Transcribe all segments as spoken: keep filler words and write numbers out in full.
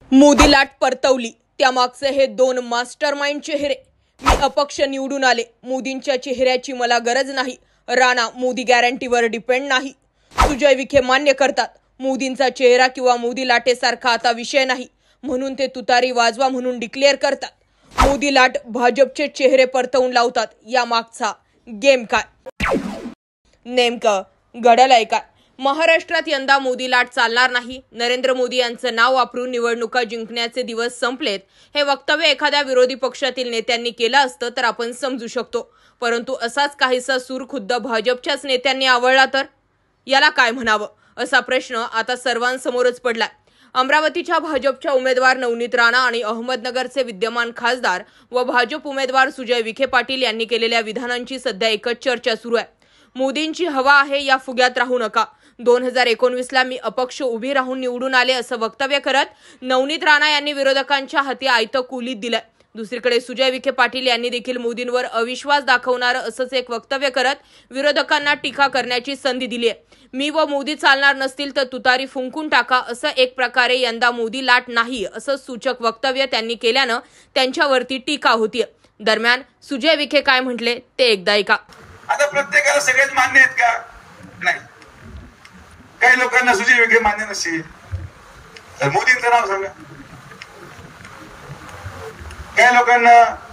मोदी लाट परतवली, त्यामागचे हे दोन मास्टरमाइंड चेहरे. मी अपक्ष निवडून आले, मोदींच्या चेहऱ्याची मला गरज नाही. राणा मोदी गॅरंटीवर डिपेंड नाही. सुजय विखे मान्य करतात, मोदींचा चेहरा किंवा मोदी लाटेसारखा आता विषय नाही, म्हणून ते तुतारी वाजवा म्हणून डिक्लेअर करतात. मोदी लाट भाजपचे चेहरे परतवून लावतात. या मागचा गेम काय, नेमकं घडलंय काय? महाराष्ट्रात यंदा मोदी लाट चालणार नाही. नरेंद्र मोदी यांचं नाव वापरून निवडणुका जिंकण्याचे दिवस संपलेत, हे वक्तव्य एखाद्या विरोधी पक्षातील नेत्यांनी केलं असतं तर आपण समजू शकतो. परंतु असाच काहीसा सूर खुद्द भाजपच्याच नेत्यांनी आवळला तर याला काय म्हणावं, असा प्रश्न आता सर्वांसमोरच पडलाय. अमरावतीच्या भाजपच्या उमेदवार नवनीत राणा आणि अहमदनगरचे विद्यमान खासदार व भाजप उमेदवार सुजय विखे पाटील यांनी केलेल्या विधानांची सध्या एकच चर्चा सुरू आहे. मोदींची हवा आहे, या फुग्यात राहू नका. दोन हजार एकोणवीस ला मी अपक्ष उभी राहून निवडून आले, असं वक्तव्य करत नवनीत राणा यांनी विरोधकांच्या हाती आयतं कुलीत दिलंय. दुसरीकडे सुजय विखे पाटील यांनी देखील मोदींवर अविश्वास दाखवणारं असंच एक वक्तव्य करत विरोधकांना टीका करण्याची संधी दिली आहे. मी व मोदी चालणार नसतील तर तुतारी फुंकून टाका, असं एक प्रकारे यंदा मोदी लाट नाही असं सूचक वक्तव्य त्यांनी केल्यानं त्यांच्यावरती टीका होतीये. दरम्यान सुजय विखे काय म्हटले ते एकदा ऐका. आता प्रत्येकाला सगळेच मान्य आहेत का? नाही. काही लोकांना सुजय विखे मान्य नसेल तर मोदींचं नाव सांगा. काही लोकांना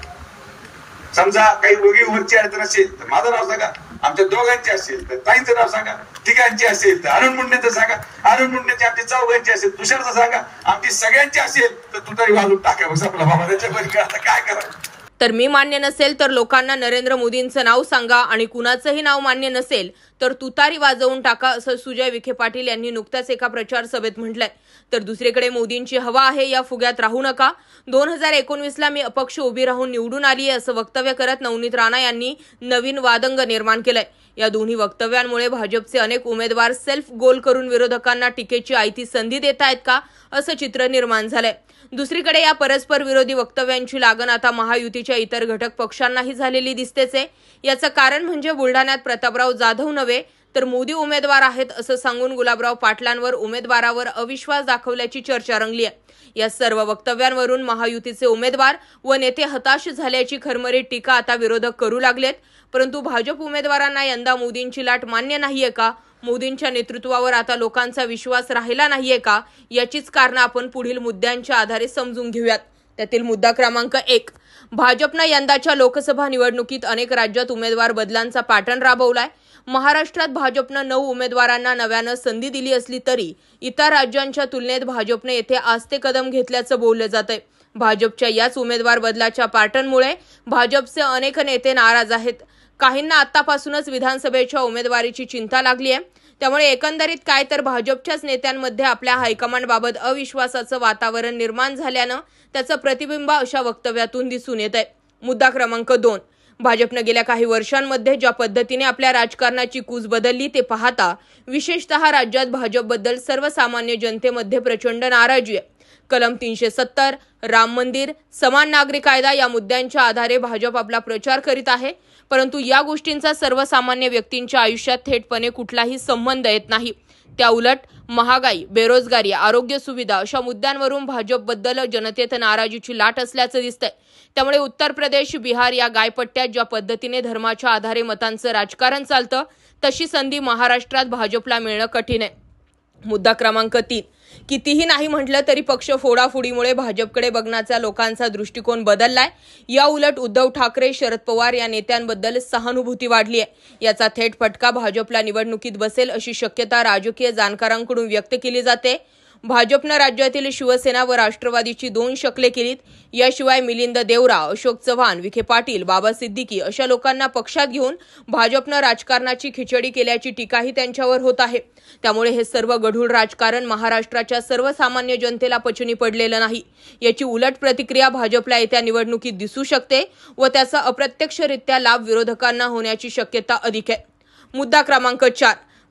समजा काही दोघी वरची अडचण असेल तर माझं नाव सांगा. आमच्या दोघांची असेल तर ताईंचं नाव सांगा. तिघांची असेल तर अरुण मुंडेचं सांगा. अरुण मुंडेची आमची चौघांची असेल, तुषारचं सांगा. आमची सगळ्यांची असेल तर तू तरी वाजून टाका. बस आपला बाबा त्याच्यामध्ये आता काय करायचं. तर मी मान्य नसेल तर लोकांना नरेंद्र मोदींचं नाव सांगा, आणि कुणाचंही नाव मान्य नसेल तर तुतारी वाजवून टाका, असं सुजय विखे पाटील यांनी नुकत्याच एका प्रचार सभेत म्हटलंय. तर दुसरीकडे मोदींची हवा आहे, या फुग्यात राहू नका. दोन हजार एकोणवीस ला मी अपक्ष उभी राहून निवडून आली आहे, असं वक्तव्य करत नवनीत राणा यांनी नवीन वादंग निर्माण केलंय. या दोन्ही वक्तव्यांमुळे भाजपचे अनेक उमेदवार सेल्फ गोल करून विरोधकांना टीकेची आयती संधी देत आहेत का, असं चित्र निर्माण झालंय. दुसरीकडे या परस्पर विरोधी वक्तव्यांची लागण आता महायुतीच्या इतर घटक पक्षांनाही झालेली दिसतेच आहे. याचं कारण म्हणजे बुलढाण्यात प्रतापराव जाधव नव्हे तर मोदी उमेदवार आहेत असं सांगून गुलाबराव पाटलांवर उमेदवारावर अविश्वास दाखवल्याची चर्चा रंगली आहे. या सर्व वक्तव्यांवरून महायुतीचे उमेदवार व नेते हताश झाल्याची खरमरीत टीका आता विरोधक करू लागलेत. परंतु भाजप उमेदवारांना यंदा मोदींची लाट मान्य नाहीये का, मोदींच्या नेतृत्वावर आता लोकांचा विश्वास राहिला नाहीये का, याचीच कारणं आपण पुढील मुद्द्यांच्या आधारे समजून घेऊयात. त्यातील मुद्दा क्रमांक एक, भाजपनं यंदाच्या लोकसभा निवडणुकीत अनेक राज्यात उमेदवार बदलांचा पॅटर्न राबवलाय. महाराष्ट्रात भाजपनं नऊ उमेदवारांना नव्यानं संधी दिली असली तरी इतर राज्यांच्या तुलनेत भाजपने येथे आस्ते कदम घेतल्याचं बोललं जातंय. भाजपच्या याच उमेदवार बदलाच्या पॅटर्नमुळे भाजपचे अनेक नेते नाराज आहेत. काहींना आतापासूनच विधानसभेच्या उमेदवारीची चिंता लागली आहे. त्यामुळे एकंदरीत काय तर भाजपच्याच नेत्यांमध्ये आपल्या हायकमांडबाबत अविश्वासाचं वातावरण निर्माण झाल्यानं त्याचं प्रतिबिंब अशा वक्तव्यातून दिसून येत आहे. मुद्दा क्रमांक दोन, भाजपनं गेल्या काही वर्षांमध्ये ज्या पद्धतीने आपल्या राजकारणाची कूच बदलली ते पाहता विशेषतः राज्यात भाजपबद्दल सर्वसामान्य जनतेमध्ये प्रचंड नाराजी आहे. कलम तीनशे सत्तर, राम मंदिर, समान नागरी कायदा या मुद्द्यांच्या आधारे भाजप आपला प्रचार करीत आहे. परंतु या गोष्टींचा सर्वसामान्य व्यक्तींच्या आयुष्यात थेटपणे कुठलाही संबंध येत नाही. त्या उलट महागाई, बेरोजगारी, आरोग्य सुविधा अशा मुद्द्यांवरून भाजपबद्दल जनतेत नाराजीची लाट असल्याचं दिसतंय. त्यामुळे उत्तर प्रदेश, बिहार या गायपट्ट्यात ज्या पद्धतीने धर्माच्या आधारे मतांचं राजकारण चालतं तशी संधी महाराष्ट्रात भाजपला मिळणं कठीण आहे. मुद्दा क्रमांक तीन, कितीही नाही म्हटलं तरी पक्ष फोडाफोडीमुळे भाजपकडे बघण्याचा लोकांचा दृष्टिकोन बदललाय. या उलट उद्धव ठाकरे, शरद पवार या नेत्यांबद्दल सहानुभूती वाढली आहे. याचा थेट फटका भाजपला निवडणुकीत बसेल अशी शक्यता राजकीय जाणकारांकडून व्यक्त केली जाते. भाजपनं राज्यातील शिवसेना व राष्ट्रवादीची दोन शकले केलीत. याशिवाय मिलिंद देवरा, अशोक चव्हाण, विखे पाटील, बाबा सिद्दीकी अशा लोकांना पक्षात घेऊन भाजपनं राजकारणाची खिचडी केल्याची टीकाही त्यांच्यावर होत आहे. त्यामुळे हे सर्व गढूळ राजकारण महाराष्ट्राच्या सर्वसामान्य जनतेला पचनी पडलेलं नाही. याची उलट प्रतिक्रिया भाजपला येत्या निवडणुकीत दिसू शकते व त्याचा अप्रत्यक्षरित्या लाभ विरोधकांना होण्याची शक्यता अधिक आहे. मुद्दा क्रमांक चार,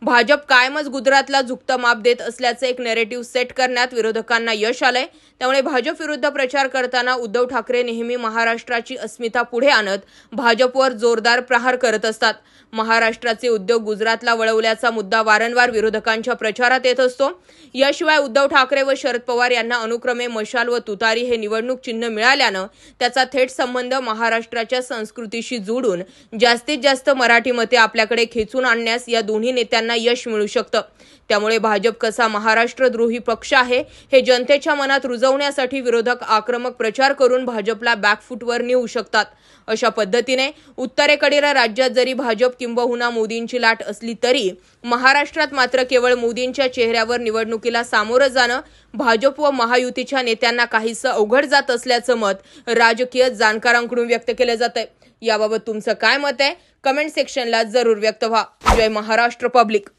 भाजप कायमच गुजरातला झुकतं माप देत असल्याचं एक नॅरेटिव्ह सेट करण्यात विरोधकांना यश आलंय. त्यामुळे भाजप विरुद्ध प्रचार करताना उद्धव ठाकरे नेहमी महाराष्ट्राची अस्मिता पुढे आणत भाजपवर जोरदार प्रहार करत असतात. महाराष्ट्राचे उद्योग गुजरातला वळवल्याचा मुद्दा वारंवार विरोधकांच्या प्रचारात येत असतो. याशिवाय उद्धव ठाकरे व शरद पवार यांना अनुक्रमे मशाल व तुतारी हे निवडणूक चिन्ह मिळाल्यानं त्याचा थेट संबंध महाराष्ट्राच्या संस्कृतीशी जोडून जास्तीत जास्त मराठी मते आपल्याकडे खेचून आणण्यास या दोन्ही नेत्यांना यश मिळू शकतं. त्यामुळे भाजप कसा महाराष्ट्रद्रोही पक्ष आहे हे जनतेच्या मनात रुजवण्यासाठी विरोधक आक्रमक प्रचार करून भाजपला बॅकफूटवर नेऊ शकतात. अशा पद्धतीने उत्तरेकडील राज्यात जरी भाजप किंबहुना मोदींची लाट असली तरी महाराष्ट्रात मात्र केवळ मोदींच्या चेहऱ्यावर निवडणुकीला सामोरं जाणं भाजप व महायुतीच्या नेत्यांना काहीसं अवघड जात असल्याचं मत राजकीय जाणकारांकडून व्यक्त केलं जातंय. याबाबत तुमचं काय मत आहे? कमेंट सेक्शनला जरूर व्यक्त व्हा. जय महाराष्ट्र पब्लिक.